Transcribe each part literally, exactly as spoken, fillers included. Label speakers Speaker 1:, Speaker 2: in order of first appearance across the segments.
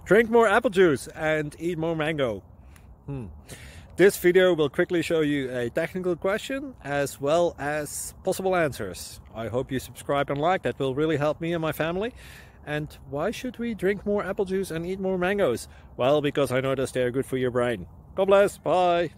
Speaker 1: Drink more apple juice and eat more mango. Hmm. This video will quickly show you a technical question as well as possible answers. I hope you subscribe and like, that will really help me and my family. And why should we drink more apple juice and eat more mangoes? Well, because I noticed they're good for your brain. God bless, bye!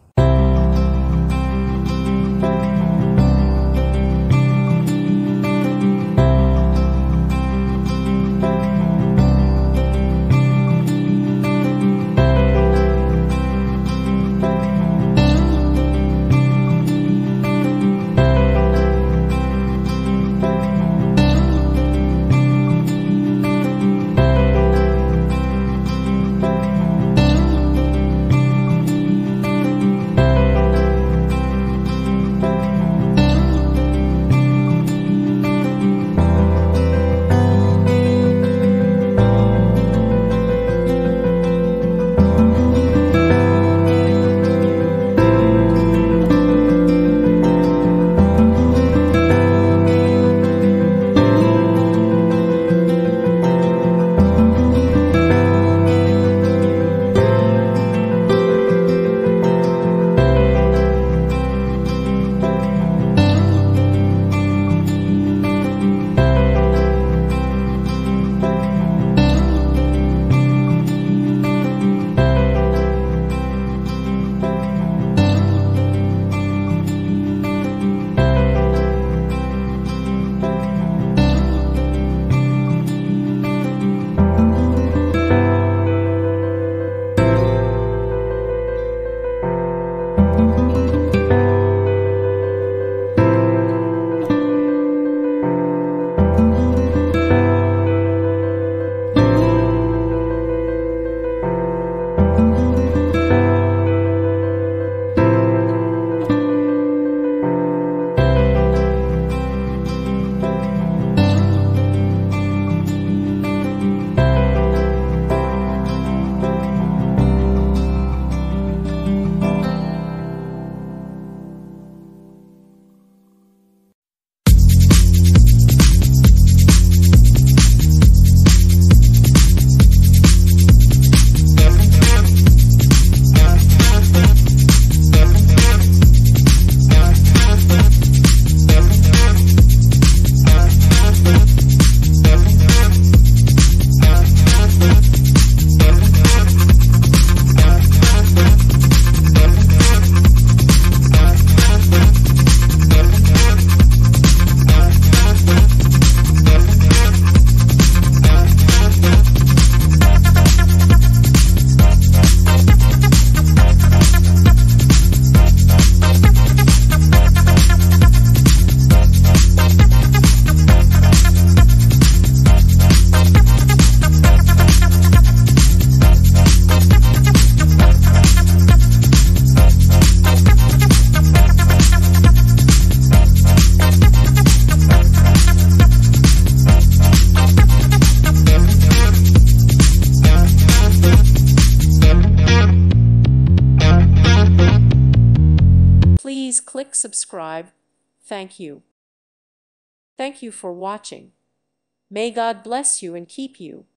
Speaker 2: Please click subscribe. Thank you. Thank you for watching. May God bless you and keep you.